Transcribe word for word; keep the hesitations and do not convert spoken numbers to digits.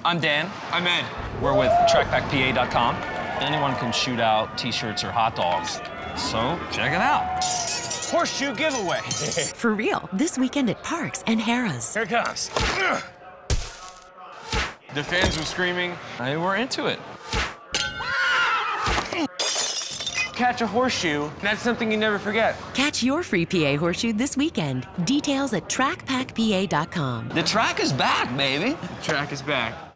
I'm Dan. I'm Ed. We're with track pack P A dot com. Anyone can shoot out T-shirts or hot dogs. So check it out. Horseshoe giveaway. For real, this weekend at Parx and Harrah's. Here it comes. The fans were screaming. Hey, we're into it. Catch a horseshoe, that's something you never forget. Catch your free P A horseshoe this weekend. Details at track pack P A dot com. The track is back, baby. The track is back.